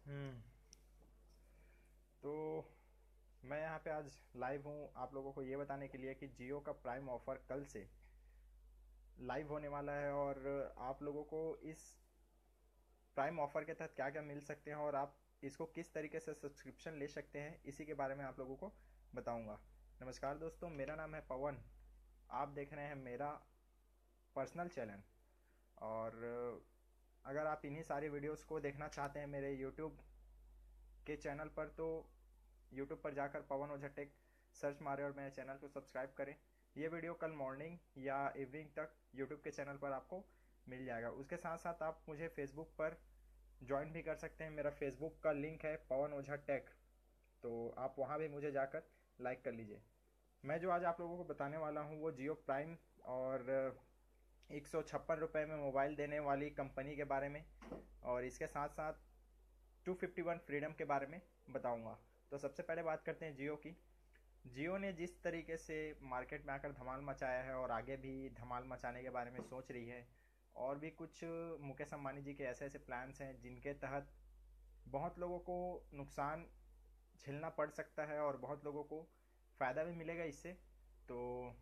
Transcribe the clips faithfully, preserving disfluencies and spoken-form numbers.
हम्म। तो मैं यहाँ पे आज लाइव हूँ आप लोगों को ये बताने के लिए कि जियो का प्राइम ऑफर कल से लाइव होने वाला है, और आप लोगों को इस प्राइम ऑफर के तहत क्या क्या मिल सकते हैं और आप इसको किस तरीके से सब्सक्रिप्शन ले सकते हैं, इसी के बारे में आप लोगों को बताऊंगा। नमस्कार दोस्तों, मेरा नाम है पवन। आप देख रहे हैं मेरा पर्सनल चैनल। और अगर आप इन्हीं सारी वीडियोस को देखना चाहते हैं मेरे यूट्यूब के चैनल पर, तो यूट्यूब पर जाकर पवन ओझा टेक सर्च मारें और मेरे चैनल को सब्सक्राइब करें। ये वीडियो कल मॉर्निंग या इवनिंग तक यूट्यूब के चैनल पर आपको मिल जाएगा। उसके साथ साथ आप मुझे फेसबुक पर ज्वाइन भी कर सकते हैं। मेरा फेसबुक का लिंक है पवन ओझा टेक, तो आप वहाँ भी मुझे जाकर लाइक कर लीजिए। मैं जो आज आप लोगों को बताने वाला हूँ वो जियो प्राइम और एक सौ छप्पन रुपये में मोबाइल देने वाली कंपनी के बारे में, और इसके साथ साथ टू फिफ्टी वन फ्रीडम के बारे में बताऊंगा। तो सबसे पहले बात करते हैं जियो की। जियो ने जिस तरीके से मार्केट में आकर धमाल मचाया है और आगे भी धमाल मचाने के बारे में सोच रही है, और भी कुछ मुकेश अंबानी जी के ऐसे ऐसे प्लान्स हैं जिनके तहत बहुत लोगों को नुकसान झेलना पड़ सकता है और बहुत लोगों को फ़ायदा भी मिलेगा इससे। तो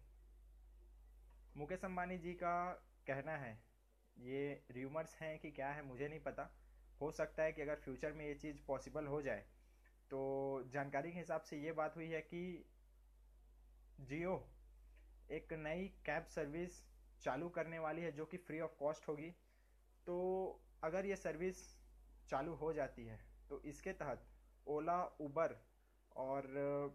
मुकेश अंबानी जी का कहना है, ये र्यूमर्स हैं कि क्या है मुझे नहीं पता, हो सकता है कि अगर फ्यूचर में ये चीज़ पॉसिबल हो जाए, तो जानकारी के हिसाब से ये बात हुई है कि जियो एक नई कैब सर्विस चालू करने वाली है जो कि फ्री ऑफ कॉस्ट होगी। तो अगर ये सर्विस चालू हो जाती है तो इसके तहत ओला, उबर और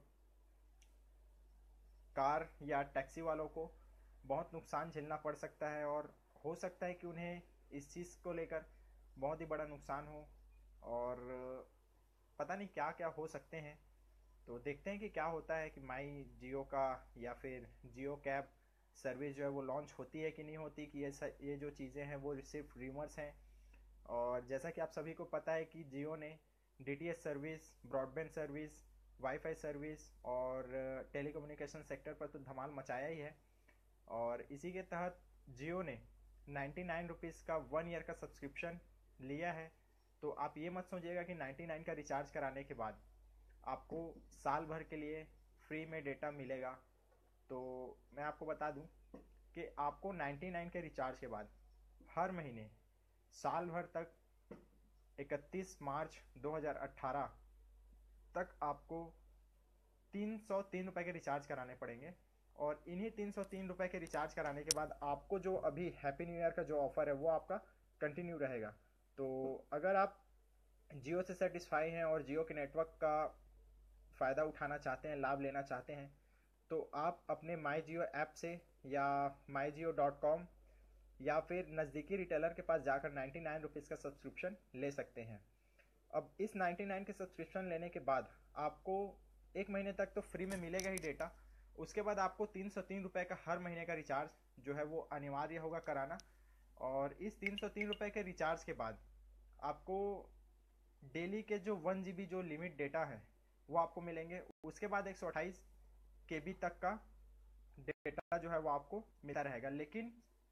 कार या टैक्सी वालों को बहुत नुकसान झेलना पड़ सकता है, और हो सकता है कि उन्हें इस चीज़ को लेकर बहुत ही बड़ा नुकसान हो, और पता नहीं क्या क्या हो सकते हैं। तो देखते हैं कि क्या होता है कि माई जियो का या फिर जियो कैब सर्विस जो है वो लॉन्च होती है कि नहीं होती, कि ये स- ये जो चीज़ें हैं वो सिर्फ र्यूमर्स हैं। और जैसा कि आप सभी को पता है कि जियो ने DTH service, broadband service, WiFi service और टेलीकम्युनिकेशन सेक्टर पर तो धमाल मचाया ही है। और इसी के तहत जियो ने नाइन्टी नाइन रुपीज़ का वन ईयर का सब्सक्रिप्शन लिया है। तो आप ये मत सोचिएगा कि नाइन्टी नाइन का रिचार्ज कराने के बाद आपको साल भर के लिए फ्री में डेटा मिलेगा। तो मैं आपको बता दूं कि आपको नाइन्टी नाइन के रिचार्ज के बाद हर महीने साल भर तक इकतीस मार्च दो हज़ार अठारह तक आपको तीन सौ तीन रुपये के रिचार्ज कराने पड़ेंगे। और इन्हीं तीन सौ तीन रुपये के रिचार्ज कराने के बाद आपको जो अभी हैप्पी न्यू ईयर का जो ऑफ़र है वो आपका कंटिन्यू रहेगा। तो अगर आप जियो से सेटिस्फाई हैं और जियो के नेटवर्क का फ़ायदा उठाना चाहते हैं, लाभ लेना चाहते हैं, तो आप अपने माई जियो ऐप से या माई जियो डॉट कॉम या फिर नज़दीकी रिटेलर के पास जाकर नाइन्टी नाइन रुपीज़ का सब्सक्रिप्शन ले सकते हैं। अब इस नाइन्टी नाइन के सब्सक्रिप्शन लेने के बाद आपको एक महीने तक तो फ्री में मिलेगा ही डेटा। उसके बाद आपको तीन सौ तीन रुपये का हर महीने का रिचार्ज जो है वो अनिवार्य होगा कराना। और इस तीन सौ तीन रुपये के रिचार्ज के बाद आपको डेली के जो वन जी बी जो लिमिट डेटा है वो आपको मिलेंगे। उसके बाद एक सौ अट्ठाईस के बी तक का डेटा जो है वो आपको मिलता रहेगा। लेकिन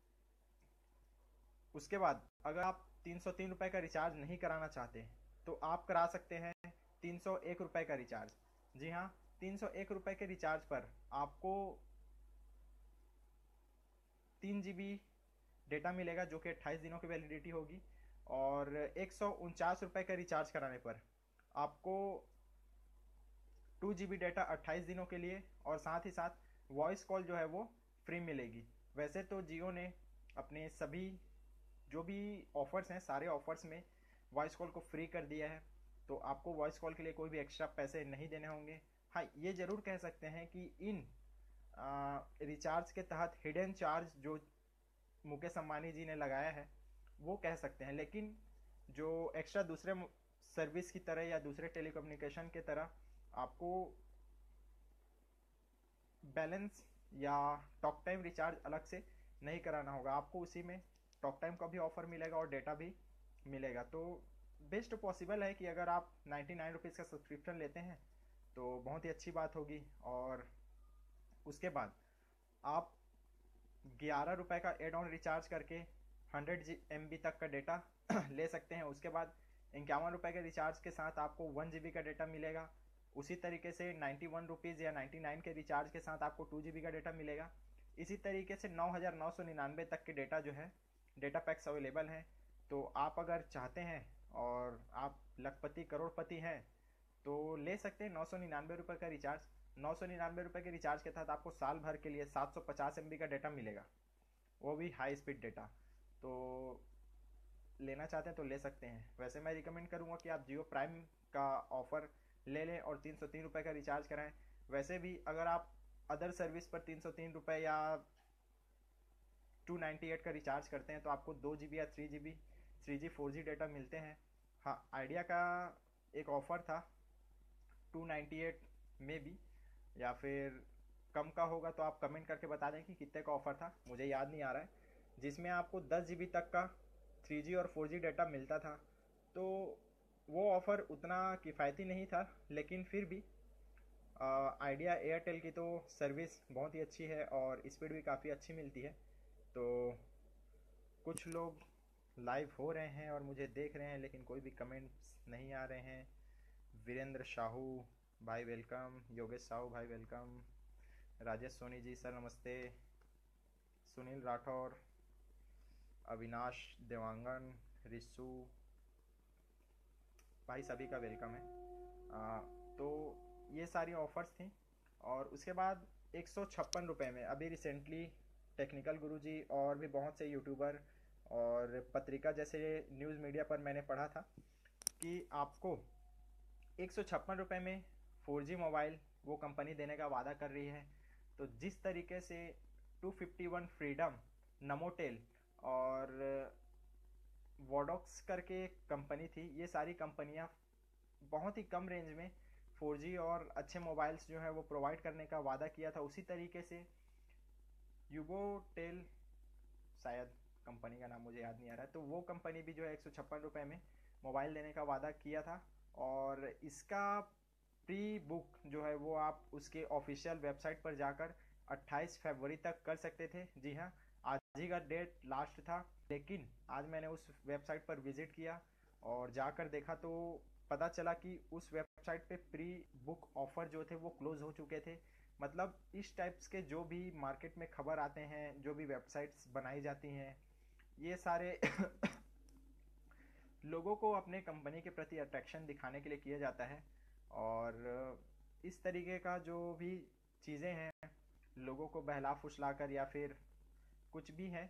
उसके बाद अगर आप तीन सौ तीन रुपये का रिचार्ज नहीं कराना चाहते तो आप करा सकते हैं तीन सौ एक रुपये का रिचार्ज। जी हाँ, तीन सौ एक रुपये के रिचार्ज पर आपको तीन जी बी डेटा मिलेगा जो कि अट्ठाईस दिनों की वैलिडिटी होगी। और एक सौ उनचास रुपये का रिचार्ज कराने पर आपको टू जी बी डाटा अट्ठाईस दिनों के लिए, और साथ ही साथ वॉइस कॉल जो है वो फ्री मिलेगी। वैसे तो जियो ने अपने सभी जो भी ऑफर्स हैं सारे ऑफर्स में वॉइस कॉल को फ्री कर दिया है, तो आपको वॉइस कॉल के लिए कोई भी एक्स्ट्रा पैसे नहीं देने होंगे। हाँ, ये ज़रूर कह सकते हैं कि इन रिचार्ज के तहत हिडन चार्ज जो मुकेश अंबानी जी ने लगाया है वो कह सकते हैं, लेकिन जो एक्स्ट्रा दूसरे सर्विस की तरह या दूसरे टेलीकम्युनिकेशन के तरह आपको बैलेंस या टॉक टाइम रिचार्ज अलग से नहीं कराना होगा। आपको उसी में टॉक टाइम का भी ऑफर मिलेगा और डेटा भी मिलेगा। तो बेस्ट पॉसिबल है कि अगर आप नाइन्टी नाइन रुपीज़ का सब्सक्रिप्शन लेते हैं तो बहुत ही अच्छी बात होगी। और उसके बाद आप ग्यारह रुपये का एड ऑन रिचार्ज करके हंड्रेड जी एम बी तक का डेटा ले सकते हैं। उसके बाद इक्यावन रुपये के रिचार्ज के साथ आपको वन जी बी का डेटा मिलेगा। उसी तरीके से नाइन्टी वन रुपीज़ या नाइन्टी नाइन के रिचार्ज के साथ आपको टू जी बी का डेटा मिलेगा। इसी तरीके से नौ हज़ार नौ सौ निन्यानवे तक के डेटा जो है डेटा पैक्स अवेलेबल हैं। तो आप अगर चाहते हैं और आप लखपति करोड़पति हैं तो ले सकते हैं नौ सौ निन्यानवे रुपये का रिचार्ज। नौ सौ निन्यानवे रुपये के रिचार्ज के तहत आपको साल भर के लिए सात सौ पचास एम बी का डेटा मिलेगा, वो भी हाई स्पीड डेटा। तो लेना चाहते हैं तो ले सकते हैं। वैसे मैं रिकमेंड करूँगा कि आप जियो प्राइम का ऑफ़र ले लें और तीन सौ तीन रुपये का रिचार्ज कराएं। वैसे भी अगर आप अदर सर्विस पर तीन सौ तीन रुपये या टू नाइन्टी एट का रिचार्ज करते हैं तो आपको दो जी बी या three G B three G four G data मिलते हैं। हाँ, आइडिया का एक ऑफ़र था टू नाइन्टी एट में भी, या फिर कम का होगा तो आप कमेंट करके बता दें कि कितने का ऑफ़र था, मुझे याद नहीं आ रहा है, जिसमें आपको दस जी बी तक का थ्री जी और फोर जी डेटा मिलता था। तो वो ऑफ़र उतना किफ़ायती नहीं था, लेकिन फिर भी आइडिया एयरटेल की तो सर्विस बहुत ही अच्छी है और स्पीड भी काफ़ी अच्छी मिलती है। तो कुछ लोग लाइव हो रहे हैं और मुझे देख रहे हैं, लेकिन कोई भी कमेंट्स नहीं आ रहे हैं। वीरेंद्र साहू भाई वेलकम, योगेश साहू भाई वेलकम, राजेश सोनी जी सर नमस्ते, सुनील राठौर, अविनाश देवांगन, रिसू भाई सभी का वेलकम है। आ, तो ये सारी ऑफ़र्स थी। और उसके बाद एक सौ छप्पन रुपये में अभी रिसेंटली टेक्निकल गुरुजी और भी बहुत से यूट्यूबर और पत्रिका जैसे न्यूज़ मीडिया पर मैंने पढ़ा था कि आपको एक सौ छप्पन रुपये में फोर जी मोबाइल वो कंपनी देने का वादा कर रही है। तो जिस तरीके से two fifty one freedom, Namotel और वोडॉक्स करके एक कंपनी थी, ये सारी कंपनियां बहुत ही कम रेंज में फोर जी और अच्छे मोबाइल्स जो है वो प्रोवाइड करने का वादा किया था, उसी तरीके से यूगोटेल शायद कंपनी का नाम मुझे याद नहीं आ रहा है, तो वो कंपनी भी जो है एक सौ छप्पन रुपये में मोबाइल देने का वादा किया था। और इसका प्री बुक जो है वो आप उसके ऑफिशियल वेबसाइट पर जाकर अट्ठाईस फरवरी तक कर सकते थे। जी हाँ, आज ही का डेट लास्ट था, लेकिन आज मैंने उस वेबसाइट पर विज़िट किया और जाकर देखा तो पता चला कि उस वेबसाइट पे प्री बुक ऑफ़र जो थे वो क्लोज़ हो चुके थे। मतलब इस टाइप्स के जो भी मार्केट में खबर आते हैं, जो भी वेबसाइट्स बनाई जाती हैं, ये सारे लोगों को अपने कंपनी के प्रति अट्रैक्शन दिखाने के लिए किया जाता है। और इस तरीके का जो भी चीज़ें हैं लोगों को बहला फुसला कर या फिर कुछ भी है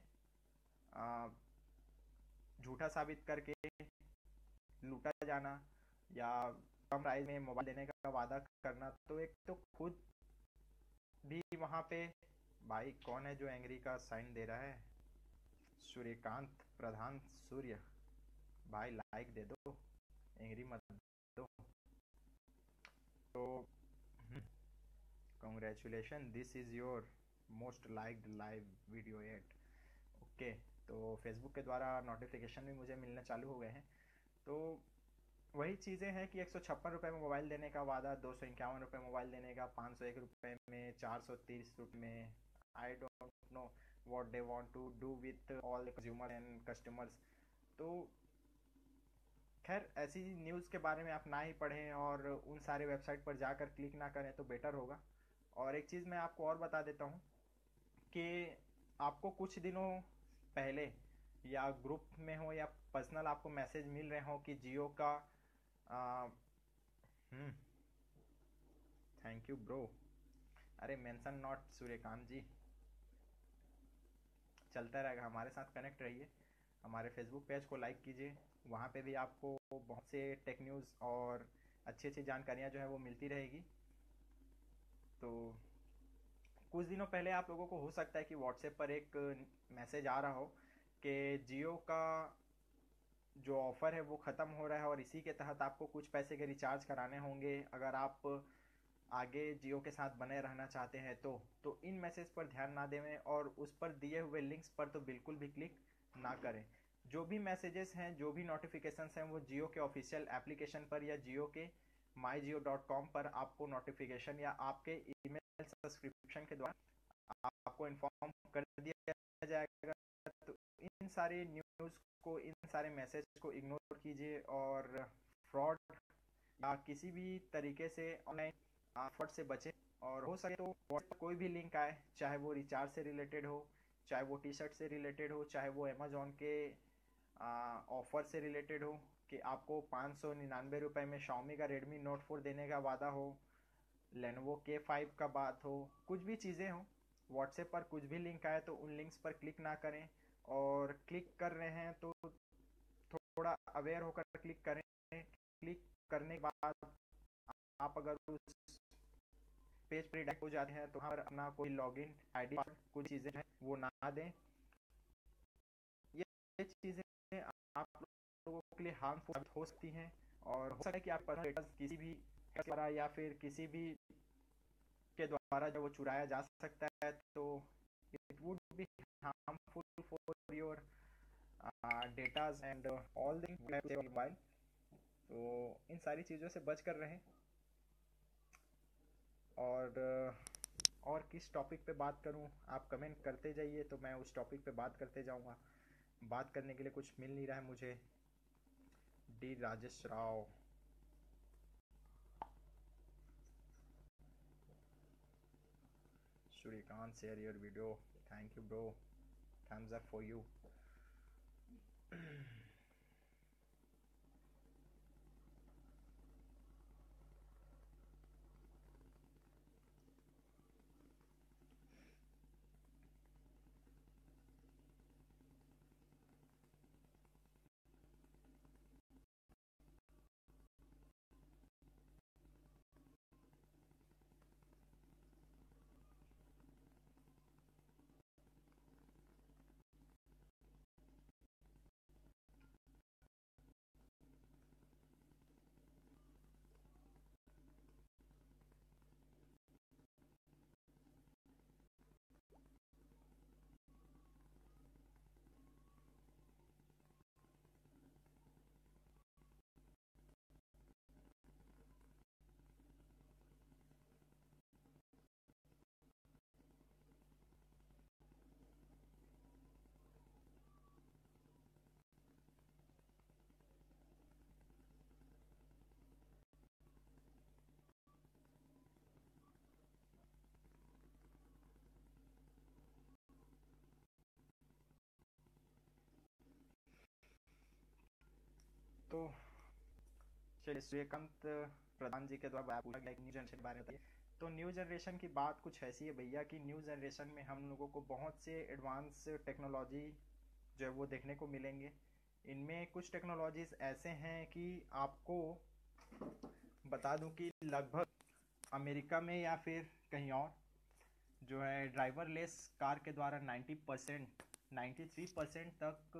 झूठा साबित करके लूटा जाना या कम प्राइस में मोबाइल देने का वादा करना, तो एक तो खुद भी वहाँ पे भाई कौन है जो एंग्री का साइन दे रहा है, सूर्यकांत प्रधान सूर्य भाई लाइक दे दो, एंग्री मत दो। तो congratulation, this is your most liked live video at. Okay, तो फेसबुक के द्वारा नोटिफिकेशन भी मुझे मिलना चालू हो गए हैं। तो वही चीज़ें हैं कि एक सौ छप्पन रुपये में मोबाइल देने का वादा, दो सौ इक्यावन रुपये मोबाइल देने का, पाँच सौ एक रुपये में, चार सौ तीस रुपये में। I don't know what they want to do with all consumer and customers. तो खैर ऐसी न्यूज़ के बारे में आप ना ही पढ़ें और उन सारे वेबसाइट पर जाकर क्लिक ना करें तो बेटर होगा। और एक चीज़ मैं आपको और बता देता हूँ कि आपको कुछ दिनों पहले या ग्रुप में हो या पर्सनल आपको मैसेज मिल रहे हो कि जियो का हम्म थैंक यू ब्रो, अरे मेंशन नॉट सूर्यकांत जी, चलता रहेगा, हमारे साथ कनेक्ट रहिए। हमारे फेसबुक पेज को लाइक कीजिए, वहाँ पे भी आपको बहुत से टेक न्यूज़ और अच्छी अच्छी जानकारियाँ जो है वो मिलती रहेगी। तो कुछ दिनों पहले आप लोगों को हो सकता है कि व्हाट्सएप पर एक मैसेज आ रहा हो कि जियो का जो ऑफ़र है वो ख़त्म हो रहा है और इसी के तहत आपको कुछ पैसे के रिचार्ज कराने होंगे अगर आप आगे जियो के साथ बने रहना चाहते हैं। तो तो इन मैसेज पर ध्यान ना दें और उस पर दिए हुए लिंक्स पर तो बिल्कुल भी क्लिक ना करें। जो भी मैसेजेस हैं, जो भी नोटिफिकेशंस हैं, वो जियो के ऑफिशियल एप्लीकेशन पर या जियो के माई जियो डॉट कॉम पर आपको नोटिफिकेशन या आपके ईमेल सब्सक्रिप्शन के द्वारा आपको इन्फॉर्म कर दिया जाएगा। तो इन सारी न्यूज़ न्यूज़ को, इन सारे मैसेज को इग्नोर कीजिए और फ्रॉड या किसी भी तरीके से ऑनलाइन फ्रॉड से बचें। और हो सके तो व्हाट्सएप पर कोई भी लिंक आए, चाहे वो रिचार्ज से रिलेटेड हो, चाहे वो टी शर्ट से रिलेटेड हो, चाहे वो अमेजोन के ऑफर से रिलेटेड हो कि आपको पाँच सौ निन्यानवे रुपये में शाओमी का रेडमी नोट फोर देने का वादा हो, लेनोवो के फाइव का बात हो, कुछ भी चीज़ें हो, व्हाट्सएप पर कुछ भी लिंक आए तो उन लिंक्स पर क्लिक ना करें। और क्लिक कर रहे हैं तो थोड़ा अवेयर होकर क्लिक करें। क्लिक करने के बाद आप अगर उस पेज पर डायरेक्ट हो जाते हैं तो वहाँ पर अपना कोई लॉगिन आईडी कुछ चीज़ें हैं वो ना दें। ये चीज़ें आप लोगों के लिए हार्मफुल हो सकती हैं और हो सकता है कि आप पर्सनल डेटा किसी भी द्वारा या फिर किसी भी के द्वारा जब वो चुराया जा सकता है, तो it would be harmful for your datas and all the mobile. तो इन सारी चीज़ों से बच कर रहें। और और किस टॉपिक पे बात करूं, आप कमेंट करते जाइए तो मैं उस टॉपिक पे बात करते जाऊंगा। बात करने के लिए कुछ मिल नहीं रहा है मुझे। D Rajesh Rao, Suryakant, share your video, thank you bro, thumbs up for you. तो चलिए, सूर्यकांत प्रधान जी के द्वारा पूछा गया न्यू जनरेशन के बारे में बताइए। तो न्यू जनरेशन की बात कुछ ऐसी है भैया कि न्यू जनरेशन में हम लोगों को बहुत से एडवांस टेक्नोलॉजी जो है वो देखने को मिलेंगे। इनमें कुछ टेक्नोलॉजीज ऐसे हैं कि आपको बता दूं कि लगभग अमेरिका में या फिर कहीं और जो है ड्राइवरलेस कार के द्वारा नब्बे परसेंट तिरानवे परसेंट तक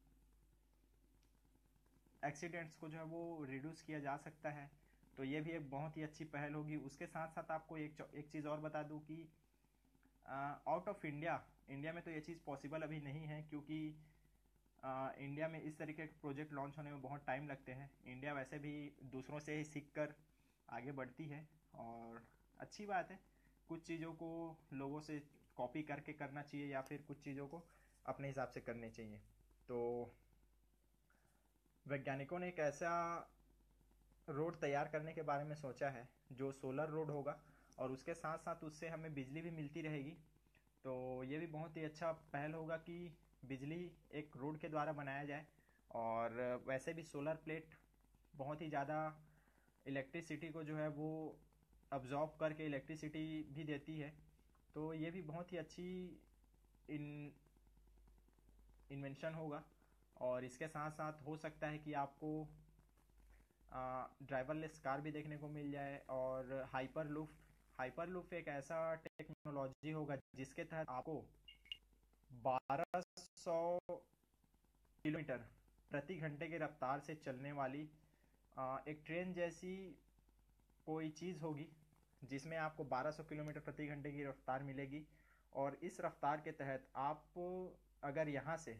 एक्सीडेंट्स को जो है वो रिड्यूस किया जा सकता है। तो ये भी एक बहुत ही अच्छी पहल होगी। उसके साथ साथ आपको एक एक चीज़ और बता दूं कि आउट ऑफ इंडिया इंडिया में तो ये चीज़ पॉसिबल अभी नहीं है, क्योंकि आ, इंडिया में इस तरीके के प्रोजेक्ट लॉन्च होने में बहुत टाइम लगते हैं। इंडिया वैसे भी दूसरों से ही सीख कर आगे बढ़ती है और अच्छी बात है। कुछ चीज़ों को लोगों से कॉपी करके करना चाहिए या फिर कुछ चीज़ों को अपने हिसाब से करनी चाहिए। तो वैज्ञानिकों ने एक ऐसा रोड तैयार करने के बारे में सोचा है जो सोलर रोड होगा और उसके साथ साथ उससे हमें बिजली भी मिलती रहेगी। तो ये भी बहुत ही अच्छा पहल होगा कि बिजली एक रोड के द्वारा बनाया जाए। और वैसे भी सोलर प्लेट बहुत ही ज़्यादा इलेक्ट्रिसिटी को जो है वो अब्जॉर्ब करके इलेक्ट्रिसिटी भी देती है। तो ये भी बहुत ही अच्छी इन इन्वेंशन होगा। और इसके साथ साथ हो सकता है कि आपको ड्राइवरलेस कार भी देखने को मिल जाए। और हाइपर लूप हाइपर लूप एक ऐसा टेक्नोलॉजी होगा जिसके तहत आपको बारह सौ किलोमीटर प्रति घंटे की रफ्तार से चलने वाली एक ट्रेन जैसी कोई चीज़ होगी जिसमें आपको बारह सौ किलोमीटर प्रति घंटे की रफ्तार मिलेगी। और इस रफ्तार के तहत आप अगर यहाँ से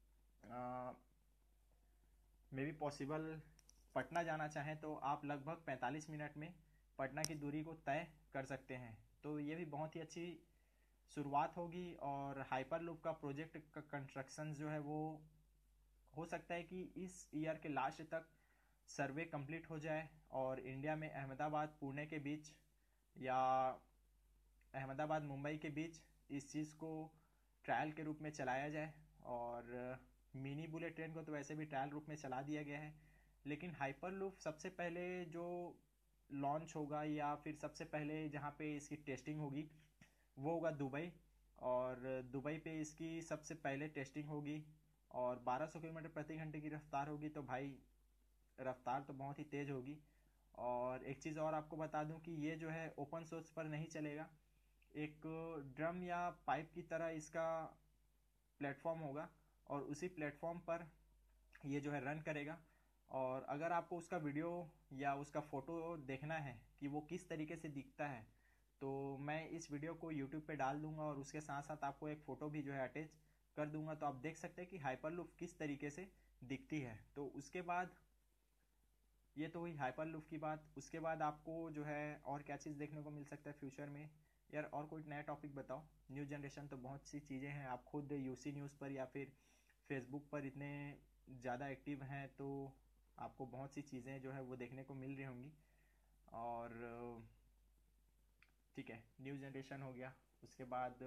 मे बी पॉसिबल पटना जाना चाहें तो आप लगभग पैंतालीस मिनट में पटना की दूरी को तय कर सकते हैं। तो ये भी बहुत ही अच्छी शुरुआत होगी। और हाइपर लूप का प्रोजेक्ट का कंस्ट्रक्शन जो है वो हो सकता है कि इस ईयर के लास्ट तक सर्वे कंप्लीट हो जाए और इंडिया में अहमदाबाद पुणे के बीच या अहमदाबाद मुंबई के बीच इस चीज़ को ट्रायल के रूप में चलाया जाए। और मिनी बुलेट ट्रेन को तो वैसे भी ट्रायल रूप में चला दिया गया है, लेकिन हाइपरलूप सबसे पहले जो लॉन्च होगा या फिर सबसे पहले जहाँ पे इसकी टेस्टिंग होगी वो होगा दुबई। और दुबई पे इसकी सबसे पहले टेस्टिंग होगी और बारह सौ किलोमीटर प्रति घंटे की रफ्तार होगी। तो भाई रफ्तार तो बहुत ही तेज़ होगी। और एक चीज़ और आपको बता दूं कि ये जो है ओपन सोर्स पर नहीं चलेगा, एक ड्रम या पाइप की तरह इसका प्लेटफॉर्म होगा और उसी प्लेटफॉर्म पर ये जो है रन करेगा। और अगर आपको उसका वीडियो या उसका फ़ोटो देखना है कि वो किस तरीके से दिखता है, तो मैं इस वीडियो को यूट्यूब पे डाल दूंगा और उसके साथ साथ आपको एक फ़ोटो भी जो है अटैच कर दूंगा, तो आप देख सकते हैं कि हाइपरलूप किस तरीके से दिखती है। तो उसके बाद ये तो हुई हाइपरलूप की बात। उसके बाद आपको जो है और क्या चीज़ देखने को मिल सकता है फ्यूचर में यार? और कोई नया टॉपिक बताओ। न्यू जनरेशन तो बहुत सी चीज़ें हैं, आप खुद यूसी न्यूज़ पर या फिर फेसबुक पर इतने ज़्यादा एक्टिव हैं तो आपको बहुत सी चीज़ें जो है वो देखने को मिल रही होंगी। और ठीक है, न्यू जनरेशन हो गया। उसके बाद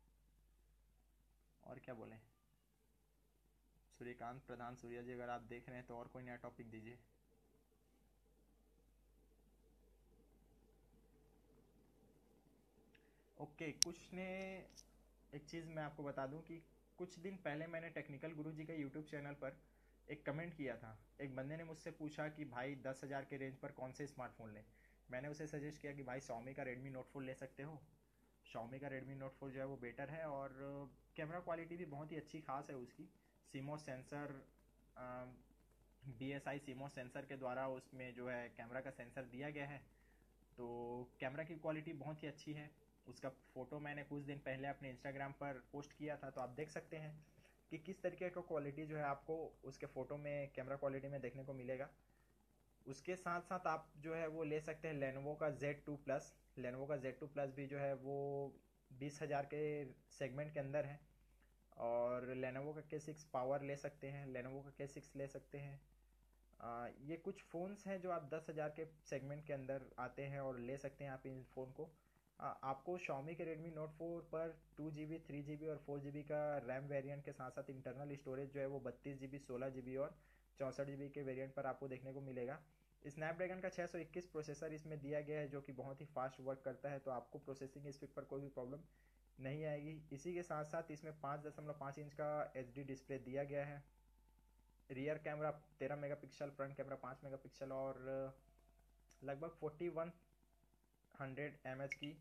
और क्या बोलें? सूर्यकांत प्रधान सूर्या जी, अगर आप देख रहे हैं तो और कोई नया टॉपिक दीजिए। ओके, कुछ ने एक चीज़ मैं आपको बता दूं कि कुछ दिन पहले मैंने टेक्निकल गुरुजी के यूट्यूब चैनल पर एक कमेंट किया था। एक बंदे ने मुझसे पूछा कि भाई दस हज़ार के रेंज पर कौन से स्मार्टफोन लें। मैंने उसे सजेस्ट किया कि भाई Xiaomi का Redmi Note फोर ले सकते हो। Xiaomi का Redmi Note फोर जो है वो बेटर है और कैमरा क्वालिटी भी बहुत ही अच्छी खास है उसकी। CMOS sensor, B S I CMOS sensor के द्वारा उसमें जो है कैमरा का सेंसर दिया गया है, तो कैमरा की क्वालिटी बहुत ही अच्छी है। उसका फ़ोटो मैंने कुछ दिन पहले अपने इंस्टाग्राम पर पोस्ट किया था, तो आप देख सकते हैं कि किस तरीके का क्वालिटी जो है आपको उसके फ़ोटो में कैमरा क्वालिटी में देखने को मिलेगा। उसके साथ साथ आप जो है वो ले सकते हैं लेनोवो का जेड टू प्लस। लेनोवो का जेड टू प्लस भी जो है वो बीस हज़ार के सेगमेंट के अंदर है। और लेनोवो का के सिक्स पावर ले सकते हैं, लेनोवो का के सिक्स ले सकते हैं। आ, ये कुछ फ़ोन्स हैं जो आप दस हज़ार के सेगमेंट के अंदर आते हैं और ले सकते हैं आप इन फ़ोन को। आ, आपको Xiaomi के Redmi Note फोर पर टू जी बी थ्री जी बी और फोर जी बी का रैम वेरिएंट के साथ साथ इंटरनल स्टोरेज जो है वो बत्तीस जी बी सोलह जी बी और चौंसठ जी बी के वेरिएंट पर आपको देखने को मिलेगा। स्नैपड्रैगन का छः सौ इक्कीस प्रोसेसर इसमें दिया गया है जो कि बहुत ही फास्ट वर्क करता है, तो आपको प्रोसेसिंग स्पीड पर कोई भी प्रॉब्लम नहीं आएगी। इसी के साथ साथ इसमें पाँच दशमलव पाँच इंच का एच डी डिस्प्ले दिया गया है। रियर कैमरा तेरह मेगापिक्सल, फ्रंट कैमरा पाँच मेगापिक्सल और लगभग forty one hundred M H की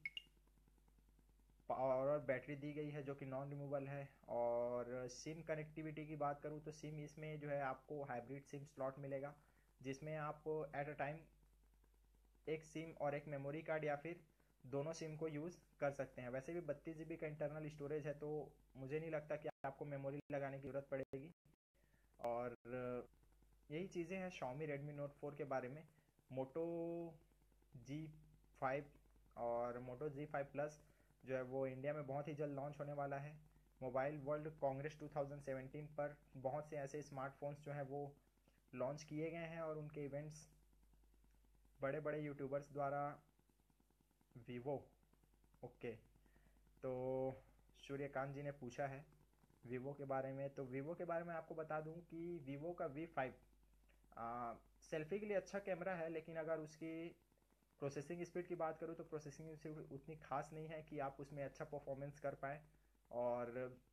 पावर और बैटरी दी गई है जो कि नॉन रिमूवल है। और सिम कनेक्टिविटी की बात करूँ तो सिम इसमें जो है आपको हाइब्रिड सिम स्लॉट मिलेगा, जिसमें आप एट अ टाइम एक सिम और एक मेमोरी कार्ड या फिर दोनों सिम को यूज़ कर सकते हैं। वैसे भी बत्तीस जी बी का इंटरनल स्टोरेज है, तो मुझे नहीं लगता कि आपको मेमोरी लगाने की ज़रूरत पड़ेगी। और यही चीज़ें हैं Xiaomi Redmi Note फोर के बारे में। मोटो जी फाइव और मोटो जी फाइव प्लस जो है वो इंडिया में बहुत ही जल्द लॉन्च होने वाला है। Mobile world congress two thousand seventeen पर बहुत से ऐसे स्मार्टफोन्स जो हैं वो लॉन्च किए गए हैं और उनके इवेंट्स बड़े बड़े यूट्यूबर्स द्वारा। वीवो, ओके, तो सूर्यकांत जी ने पूछा है वीवो के बारे में। तो वीवो के बारे में आपको बता दूं कि वीवो का वी फाइव सेल्फी के लिए अच्छा कैमरा है, लेकिन अगर उसकी प्रोसेसिंग स्पीड की बात करूँ तो प्रोसेसिंग स्पीड उतनी खास नहीं है कि आप उसमें अच्छा परफॉर्मेंस कर पाए। और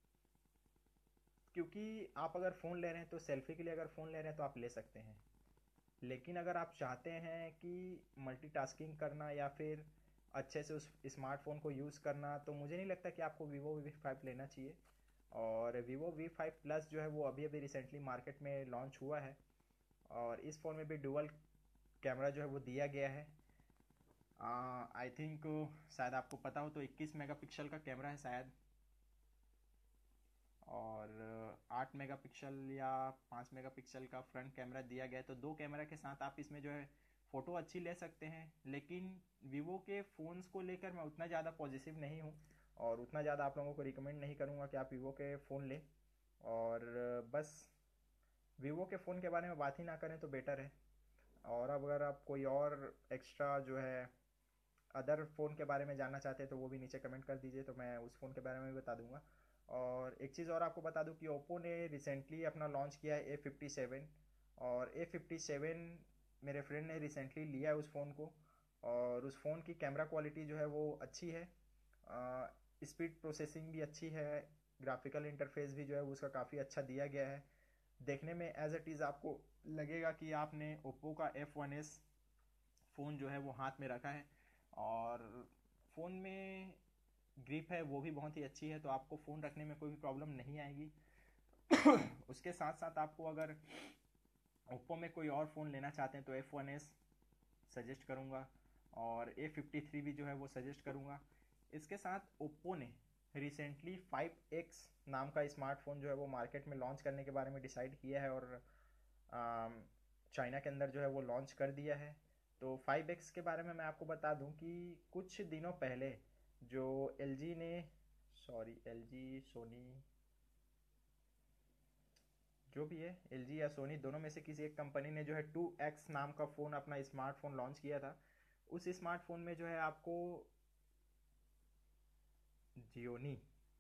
क्योंकि आप अगर फ़ोन ले रहे हैं तो सेल्फी के लिए अगर फ़ोन ले रहे हैं तो आप ले सकते हैं, लेकिन अगर आप चाहते हैं कि मल्टीटास्किंग करना या फिर अच्छे से उस स्मार्टफोन को यूज़ करना, तो मुझे नहीं लगता कि आपको वीवो वी फाइव लेना चाहिए। और वीवो वी फाइव प्लस जो है वो अभी अभी रिसेंटली मार्केट में लॉन्च हुआ है और इस फ़ोन में भी डुअल कैमरा जो है वो दिया गया है। आई थिंक शायद आपको पता हो तो इक्कीस मेगापिक्सल का कैमरा है शायद, और आठ मेगापिक्सल या पाँच मेगापिक्सल का फ्रंट कैमरा दिया गया है। तो दो कैमरा के साथ आप इसमें जो है फ़ोटो अच्छी ले सकते हैं। लेकिन वीवो के फ़ोन्स को लेकर मैं उतना ज़्यादा पॉजिटिव नहीं हूँ और उतना ज़्यादा आप लोगों को रिकमेंड नहीं करूँगा कि आप वीवो के फ़ोन लें। और बस वीवो के फ़ोन के बारे में बात ही ना करें तो बेटर है। और अब अगर आप कोई और एक्स्ट्रा जो है अदर फ़ोन के बारे में जानना चाहते हैं तो वो भी नीचे कमेंट कर दीजिए, तो मैं उस फ़ोन के बारे में भी बता दूंगा। और एक चीज़ और आपको बता दूं कि ओप्पो ने रिसेंटली अपना लॉन्च किया है ए फिफ्टी सेवन। और ए फिफ्टी सेवन मेरे फ्रेंड ने रिसेंटली लिया है उस फ़ोन को। और उस फ़ोन की कैमरा क्वालिटी जो है वो अच्छी है, स्पीड प्रोसेसिंग भी अच्छी है, ग्राफिकल इंटरफेस भी जो है उसका काफ़ी अच्छा दिया गया है। देखने में एज इट इज़ आपको लगेगा कि आपने ओप्पो का एफ वन एस फ़ोन जो है वो हाथ में रखा है। और फ़ोन में ग्रिप है वो भी बहुत ही अच्छी है, तो आपको फ़ोन रखने में कोई भी प्रॉब्लम नहीं आएगी। उसके साथ साथ आपको अगर ओप्पो में कोई और फ़ोन लेना चाहते हैं तो एफ वन एस सजेस्ट करूँगा, और ए फिफ्टी थ्री भी जो है वो सजेस्ट करूँगा। इसके साथ ओप्पो ने रिसेंटली फाइव एक्स नाम का स्मार्टफोन जो है वो मार्केट में लॉन्च करने के बारे में डिसाइड किया है, और चाइना के अंदर जो है वो लॉन्च कर दिया है। तो फाइव एक्स के बारे में मैं आपको बता दूं कि कुछ दिनों पहले जो एल जी ने, सॉरी एल जी सोनी, जो भी है एल जी या सोनी दोनों में से किसी एक कंपनी ने जो है टू एक्स नाम का फ़ोन अपना स्मार्टफोन लॉन्च किया था। उस स्मार्टफोन में जो है आपको जियोनी,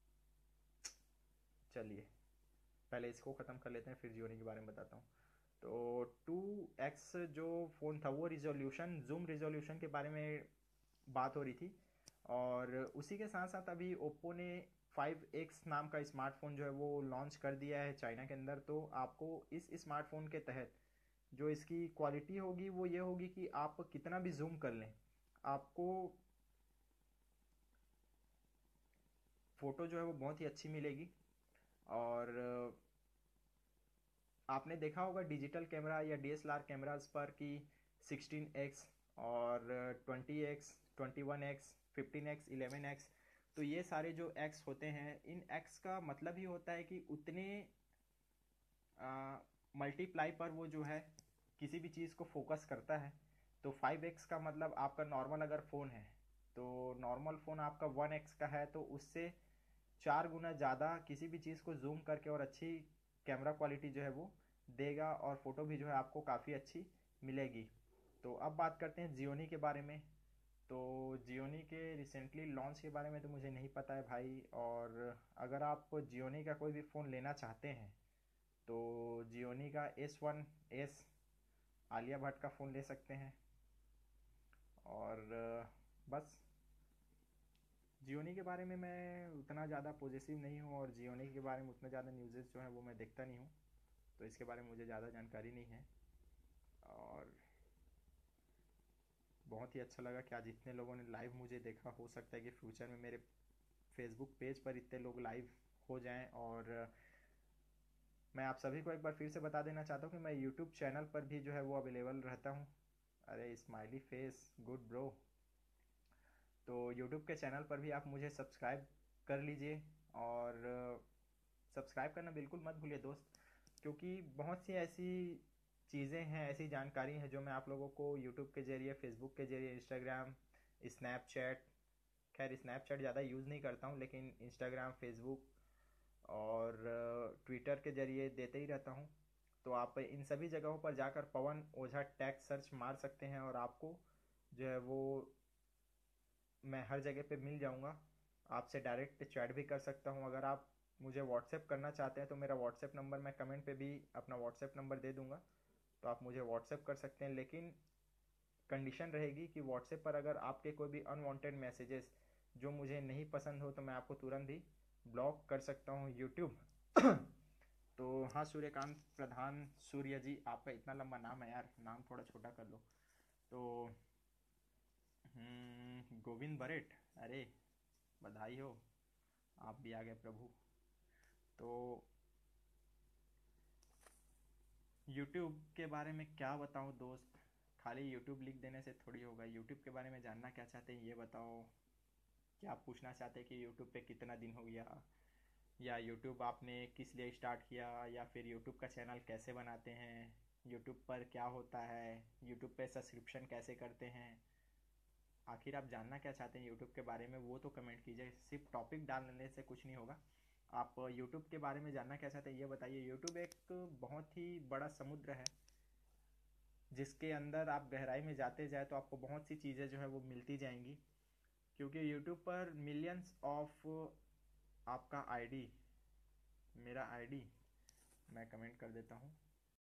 चलिए पहले इसको ख़त्म कर लेते हैं फिर जियोनी के बारे में बताता हूँ। तो टू एक्स जो फ़ोन था वो रिजोल्यूशन, जूम रिजोल्यूशन के बारे में बात हो रही थी। और उसी के साथ साथ अभी ओप्पो ने फाइव एक्स नाम का स्मार्टफोन जो है वो लॉन्च कर दिया है चाइना के अंदर। तो आपको इस स्मार्टफोन के तहत जो इसकी क्वालिटी होगी वो ये होगी कि आप कितना भी जूम कर लें, आपको फ़ोटो जो है वो बहुत ही अच्छी मिलेगी। और आपने देखा होगा डिजिटल कैमरा या D S L R cameras पर कि सिक्सटीन एक्स और twenty X, twenty one X, fifteen X, eleven X, तो ये सारे जो एक्स होते हैं, इन एक्स का मतलब ही होता है कि उतने मल्टीप्लाई पर वो जो है किसी भी चीज़ को फोकस करता है। तो फाइव एक्स का मतलब आपका नॉर्मल अगर फ़ोन है तो नॉर्मल फ़ोन आपका वन एक्स का है, तो उससे चार गुना ज़्यादा किसी भी चीज़ को जूम करके और अच्छी कैमरा क्वालिटी जो है वो देगा, और फ़ोटो भी जो है आपको काफ़ी अच्छी मिलेगी। तो अब बात करते हैं जियोनी के बारे में। तो जियोनी के रिसेंटली लॉन्च के बारे में तो मुझे नहीं पता है भाई। और अगर आप जियोनी का कोई भी फ़ोन लेना चाहते हैं तो जियोनी का S one S Alia Bhatt का फ़ोन ले सकते हैं। और बस जियोनी के बारे में मैं उतना ज़्यादा पॉजिटिव नहीं हूँ, और जियोनी के बारे में उतना ज़्यादा न्यूज़ेस जो है वो मैं देखता नहीं हूँ, तो इसके बारे में मुझे ज़्यादा जानकारी नहीं है। और बहुत ही अच्छा लगा कि आज इतने लोगों ने लाइव मुझे देखा। हो सकता है कि फ्यूचर में मेरे फेसबुक पेज पर इतने लोग लाइव हो जाएं। और मैं आप सभी को एक बार फिर से बता देना चाहता हूँ कि मैं यूट्यूब चैनल पर भी जो है वो अवेलेबल रहता हूँ। अरे स्माइली फेस, गुड ब्रो। तो यूट्यूब के चैनल पर भी आप मुझे सब्सक्राइब कर लीजिए। और सब्सक्राइब करना बिल्कुल मत भूलिए दोस्त, क्योंकि बहुत सी ऐसी चीज़ें हैं, ऐसी जानकारी है जो मैं आप लोगों को यूट्यूब के ज़रिए, फेसबुक के ज़रिए, इंस्टाग्राम, स्नैपचैट, खैर स्नैपचैट ज़्यादा यूज़ नहीं करता हूँ लेकिन इंस्टाग्राम, फेसबुक और ट्विटर के ज़रिए देते ही रहता हूँ। तो आप इन सभी जगहों पर जाकर पवन ओझा टैग सर्च मार सकते हैं, और आपको जो है वो मैं हर जगह पे मिल जाऊँगा। आपसे डायरेक्ट चैट भी कर सकता हूँ। अगर आप मुझे व्हाट्सएप करना चाहते हैं तो मेरा व्हाट्सएप नंबर मैं कमेंट पे भी अपना व्हाट्सएप नंबर दे दूँगा, तो आप मुझे व्हाट्सएप कर सकते हैं। लेकिन कंडीशन रहेगी कि व्हाट्सएप पर अगर आपके कोई भी अनवांटेड मैसेजेस जो मुझे नहीं पसंद हो तो मैं आपको तुरंत ही ब्लॉक कर सकता हूँ यूट्यूब। तो हाँ, सूर्यकांत प्रधान, सूर्य जी, आपका इतना लंबा नाम है यार, नाम थोड़ा छोटा कर लो। तो हम्म, गोविंद बरेट, अरे बधाई हो, आप भी आ गए प्रभु। तो यूट्यूब के बारे में क्या बताऊँ दोस्त, खाली यूट्यूब लिख देने से थोड़ी होगा। यूट्यूब के बारे में जानना क्या चाहते हैं ये बताओ। क्या आप पूछना चाहते हैं कि यूट्यूब पे कितना दिन हो गया, या यूट्यूब आपने किस लिए स्टार्ट किया, या फिर यूट्यूब का चैनल कैसे बनाते हैं, यूट्यूब पर क्या होता है, यूट्यूब पे सब्सक्रिप्शन कैसे करते हैं। आखिर आप जानना क्या चाहते हैं यूट्यूब के बारे में वो तो कमेंट कीजिए, सिर्फ टॉपिक डालने से कुछ नहीं होगा। आप यूट्यूब के बारे में जानना क्या चाहते हैं ये बताइए। यूट्यूब एक बहुत ही बड़ा समुद्र है जिसके अंदर आप गहराई में जाते जाए तो आपको बहुत सी चीज़ें जो है वो मिलती जाएंगी, क्योंकि यूट्यूब पर मिलियंस ऑफ आपका आईडी, मेरा आईडी मैं कमेंट कर देता हूँ।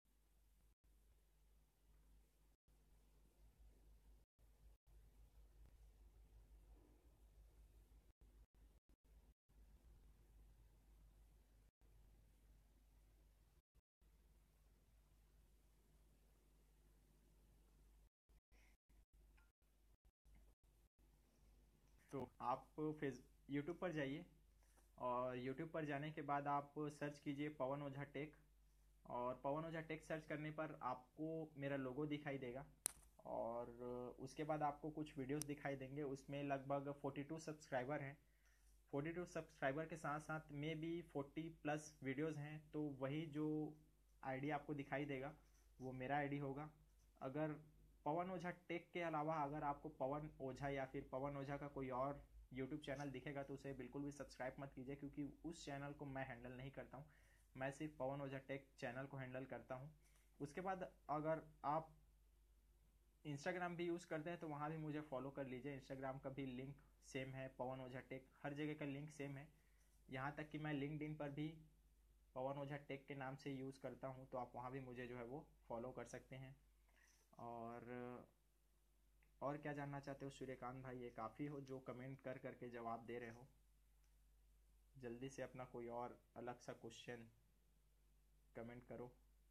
तो आप फेस यूट्यूब पर जाइए और यूट्यूब पर जाने के बाद आप सर्च कीजिए पवन ओझा टेक। और पवन ओझा टेक सर्च करने पर आपको मेरा लोगो दिखाई देगा और उसके बाद आपको कुछ वीडियोस दिखाई देंगे। उसमें लगभग फोर्टी टू सब्सक्राइबर हैं। फोर्टी टू सब्सक्राइबर के साथ साथ में भी फोर्टी प्लस वीडियोस हैं, तो वही जो आईडी आपको दिखाई देगा वो मेरा आईडी होगा। अगर पवन ओझा टेक के अलावा अगर आपको पवन ओझा या फिर पवन ओझा का कोई और यूट्यूब चैनल दिखेगा तो उसे बिल्कुल भी सब्सक्राइब मत कीजिए, क्योंकि उस चैनल को मैं हैंडल नहीं करता हूँ। मैं सिर्फ पवन ओझा टेक चैनल को हैंडल करता हूँ। उसके बाद अगर आप इंस्टाग्राम भी यूज़ करते हैं तो वहाँ भी मुझे फॉलो कर लीजिए। इंस्टाग्राम का भी लिंक सेम है, पवन ओझा टेक, हर जगह का लिंक सेम है। यहाँ तक कि मैं लिंक्डइन पर भी पवन ओझा टेक के नाम से यूज़ करता हूँ, तो आप वहाँ भी मुझे जो है वो फॉलो कर सकते हैं। और और क्या जानना चाहते हो सूर्यकांत भाई? ये काफ़ी हो जो कमेंट कर करके जवाब दे रहे हो। जल्दी से अपना कोई और अलग सा क्वेश्चन कमेंट करो।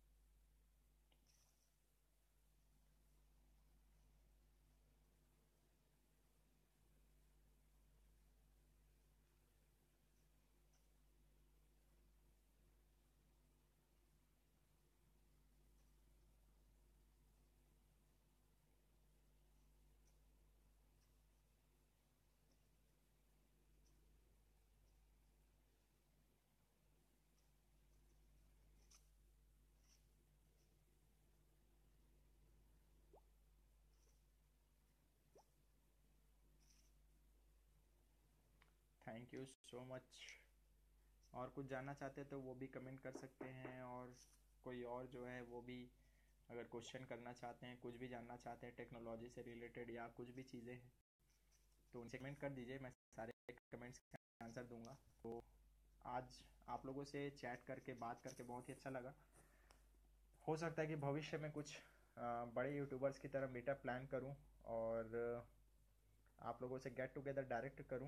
Thank you so much. और कुछ जानना चाहते हैं तो वो भी कमेंट कर सकते हैं, और कोई और जो है वो भी अगर क्वेश्चन करना चाहते हैं, कुछ भी जानना चाहते हैं टेक्नोलॉजी से रिलेटेड या कुछ भी चीज़ें हैं तो उनसे कमेंट कर दीजिए, मैं सारे कमेंट्स का आंसर दूंगा। तो आज आप लोगों से चैट करके बात करके बहुत ही अच्छा लगा। हो सकता है कि भविष्य में कुछ बड़े यूट्यूबर्स की तरह मीटअप प्लान करूं और आप लोगों से गेट टुगेदर डायरेक्ट करूं।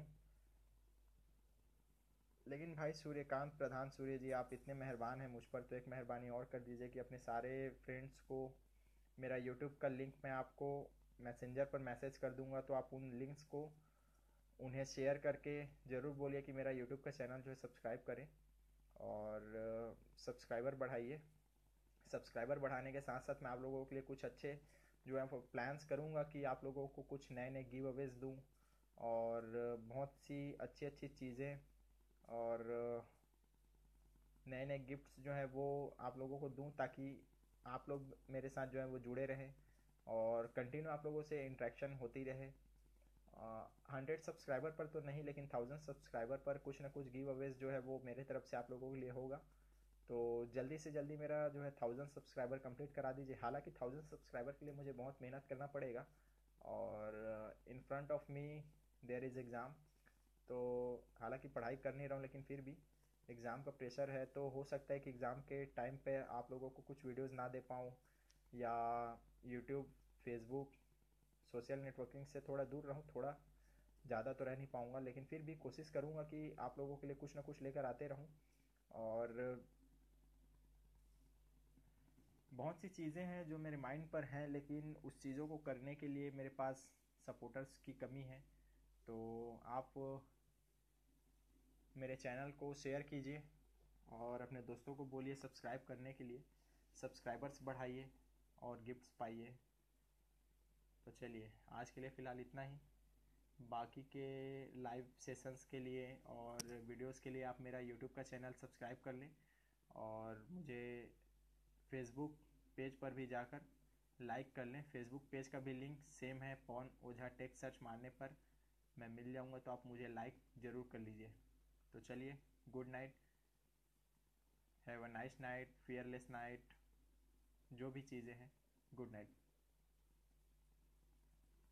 लेकिन भाई सूर्यकांत प्रधान सूर्य जी, आप इतने मेहरबान हैं मुझ पर, तो एक मेहरबानी और कर दीजिए कि अपने सारे फ्रेंड्स को मेरा यूट्यूब का लिंक मैं आपको मैसेंजर पर मैसेज कर दूंगा, तो आप उन लिंक्स को उन्हें शेयर करके ज़रूर बोलिए कि मेरा यूट्यूब का चैनल जो है सब्सक्राइब करें और सब्सक्राइबर बढ़ाइए। सब्सक्राइबर बढ़ाने के साथ साथ मैं आप लोगों के लिए कुछ अच्छे जो है प्लान्स करूँगा कि आप लोगों को कुछ नए नए गिव अवेज दूँ और बहुत सी अच्छी अच्छी चीज़ें और नए नए गिफ्ट्स जो है वो आप लोगों को दूं, ताकि आप लोग मेरे साथ जो है वो जुड़े रहें और कंटिन्यू आप लोगों से इंटरेक्शन होती रहे। हंड्रेड सब्सक्राइबर पर तो नहीं, लेकिन थाउजेंड सब्सक्राइबर पर कुछ ना कुछ गिव अवेज जो है वो मेरे तरफ से आप लोगों के लिए होगा। तो जल्दी से जल्दी मेरा जो है थाउजेंड सब्सक्राइबर कंप्लीट करा दीजिए। हालांकि थाउजेंड सब्सक्राइबर के लिए मुझे बहुत मेहनत करना पड़ेगा और in front of me there is exam. तो हालांकि पढ़ाई कर नहीं रहा हूँ लेकिन फिर भी एग्ज़ाम का प्रेशर है, तो हो सकता है कि एग्ज़ाम के टाइम पे आप लोगों को कुछ वीडियोस ना दे पाऊँ या यूट्यूब फेसबुक सोशल नेटवर्किंग से थोड़ा दूर रहूँ। थोड़ा ज़्यादा तो रह नहीं पाऊँगा, लेकिन फिर भी कोशिश करूँगा कि आप लोगों के लिए कुछ ना कुछ लेकर आते रहूँ। और बहुत सी चीज़ें हैं जो मेरे माइंड पर हैं, लेकिन उस चीज़ों को करने के लिए मेरे पास सपोर्टर्स की कमी है। तो आप मेरे चैनल को शेयर कीजिए और अपने दोस्तों को बोलिए सब्सक्राइब करने के लिए। सब्सक्राइबर्स बढ़ाइए और गिफ्ट्स पाइए। तो चलिए आज के लिए फ़िलहाल इतना ही। बाकी के लाइव सेशंस के लिए और वीडियोस के लिए आप मेरा यूट्यूब का चैनल सब्सक्राइब कर लें और मुझे फेसबुक पेज पर भी जाकर लाइक कर लें। फेसबुक पेज का भी लिंक सेम है, पवन ओझा टेक सर्च मारने पर मैं मिल जाऊंगा, तो आप मुझे लाइक ज़रूर कर लीजिए। तो चलिए, good night, have a nice night, fearless night, जो भी चीज़ें हैं, गुड नाइट।